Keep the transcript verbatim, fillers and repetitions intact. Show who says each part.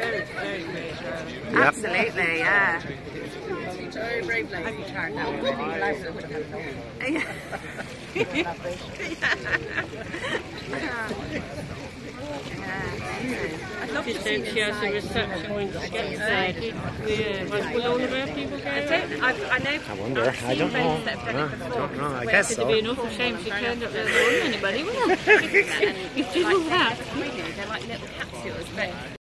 Speaker 1: very, very brave.
Speaker 2: Yep. Absolutely, yeah.
Speaker 1: Very brave lady. I'd be tired now. Life would have had
Speaker 2: Yeah.
Speaker 1: She said she has a reception when she gets there. Yeah, but will all of her people go? I don't. I, I know.
Speaker 2: I wonder. I don't know. No, I don't know. I guess so.
Speaker 1: It'd be an awful shame she turned up there and there wasn't anybody, wouldn't it? You do all that. They're like little capsules.